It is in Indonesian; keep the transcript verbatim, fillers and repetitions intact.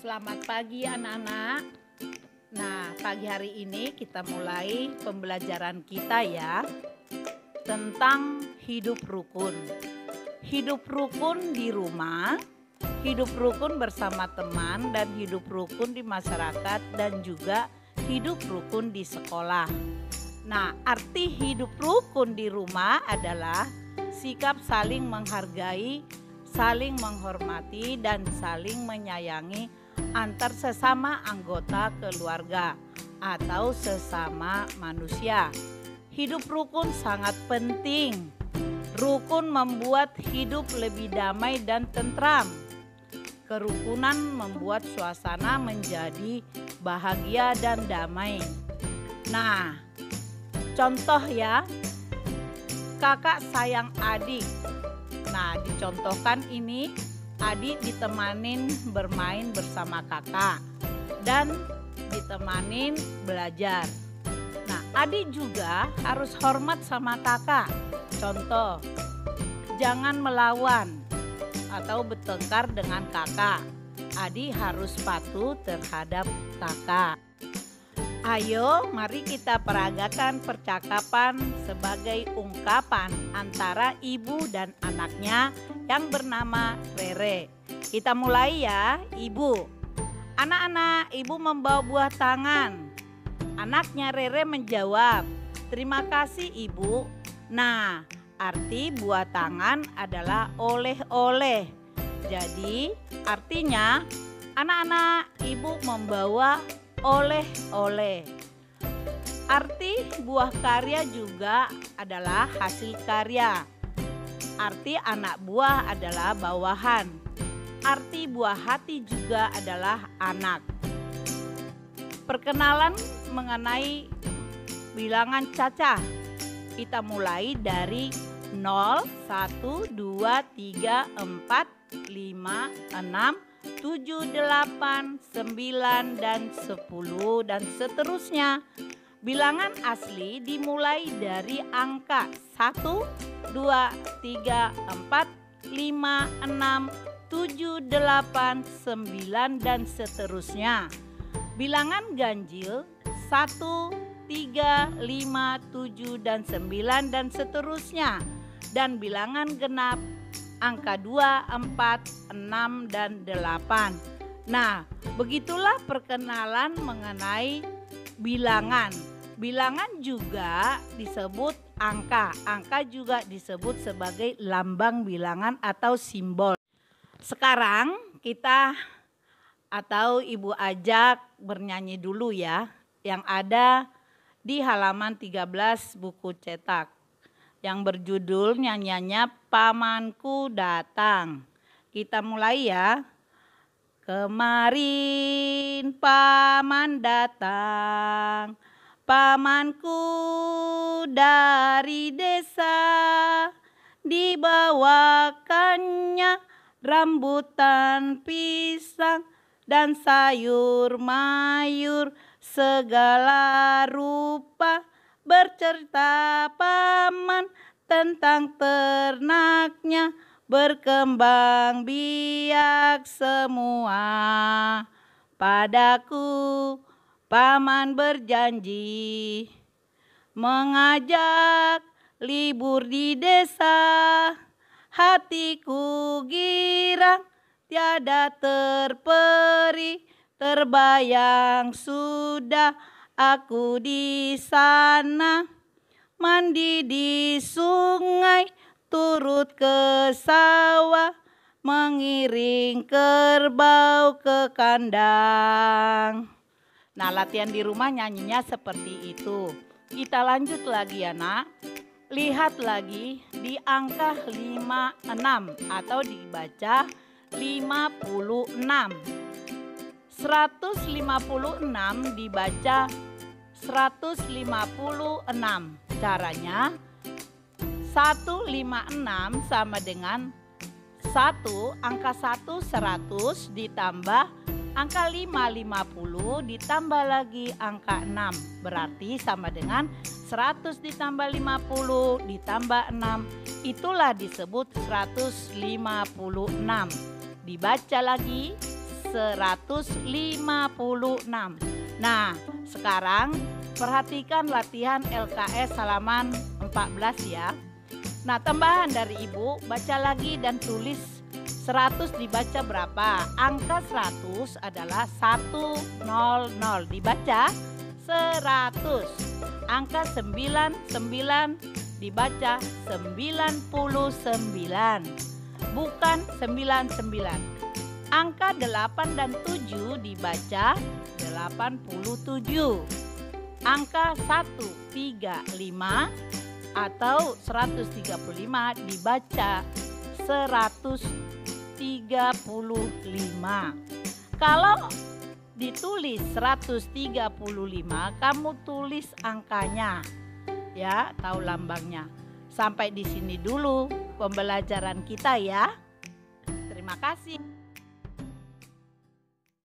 Selamat pagi anak-anak. Nah, pagi hari ini kita mulai pembelajaran kita ya tentang hidup rukun. Hidup rukun di rumah, hidup rukun bersama teman, dan hidup rukun di masyarakat, dan juga hidup rukun di sekolah. Nah, arti hidup rukun di rumah adalah sikap saling menghargai, saling menghormati, dan saling menyayangi antar sesama anggota keluarga atau sesama manusia. Hidup rukun sangat penting. Rukun membuat hidup lebih damai dan tentram. Kerukunan membuat suasana menjadi bahagia dan damai. Nah, contoh ya, kakak sayang adik. Nah, dicontohkan ini, adik ditemanin bermain bersama kakak dan ditemanin belajar. Nah, adik juga harus hormat sama kakak. Contoh, jangan melawan atau bertengkar dengan kakak. Adik harus patuh terhadap kakak. Ayo, mari kita peragakan percakapan sebagai ungkapan antara ibu dan anaknya yang bernama Rere. Kita mulai ya, ibu. Anak-anak, ibu membawa buah tangan. Anaknya Rere menjawab, terima kasih ibu. Nah, arti buah tangan adalah oleh-oleh. Jadi, artinya anak-anak, ibu membawa oleh-oleh. Arti buah karya juga adalah hasil karya. Arti anak buah adalah bawahan. Arti buah hati juga adalah anak. Perkenalan mengenai bilangan cacah. Kita mulai dari nol, satu, dua, tiga, empat, lima, enam, tujuh, delapan, sembilan, dan sepuluh, dan seterusnya. Bilangan asli dimulai dari angka satu, dua, tiga, empat, lima, enam, tujuh, delapan, sembilan, dan seterusnya. Bilangan ganjil satu, tiga, lima, tujuh, dan sembilan, dan seterusnya. Dan bilangan genap angka dua, empat, enam, dan delapan. Nah, begitulah perkenalan mengenai bilangan. Bilangan juga disebut angka. Angka juga disebut sebagai lambang bilangan atau simbol. Sekarang kita atau ibu ajak bernyanyi dulu ya, yang ada di halaman tiga belas buku cetak, yang berjudul nyanyiannya Pamanku Datang. Kita mulai ya. Kemarin paman datang, pamanku dari desa, dibawakannya rambutan pisang dan sayur mayur segala rupa. Bercerita paman tentang ternaknya, berkembang biak semua. Padaku paman berjanji mengajak libur di desa. Hatiku girang tiada terperi, terbayang sudah aku di sana. Mandi di sungai, turut ke sawah, mengiring kerbau ke kandang. Nah, latihan di rumah nyanyinya seperti itu. Kita lanjut lagi ya nak. Lihat lagi di angka lima puluh enam atau dibaca lima puluh enam. seratus lima puluh enam dibaca seratus lima puluh enam. Caranya seratus lima puluh enam sama dengan satu, angka satu seratus ditambah angka lima lima puluh ditambah lagi angka enam. Berarti sama dengan seratus ditambah lima puluh ditambah enam. Itulah disebut seratus lima puluh enam. Dibaca lagi seratus lima puluh enam. Nah, sekarang perhatikan latihan L K S halaman empat belas ya. Nah, tambahan dari Ibu, baca lagi dan tulis seratus dibaca berapa? Angka seratus adalah seratus, dibaca seratus. Angka sembilan puluh sembilan dibaca sembilan puluh sembilan, bukan sembilan puluh sembilan. Angka delapan dan tujuh dibaca delapan puluh tujuh. Angka seratus tiga puluh lima atau seratus tiga puluh lima dibaca seratus tiga puluh lima. Kalau ditulis seratus tiga puluh lima, kamu tulis angkanya ya, tahu lambangnya. Sampai di sini dulu pembelajaran kita ya. Terima kasih.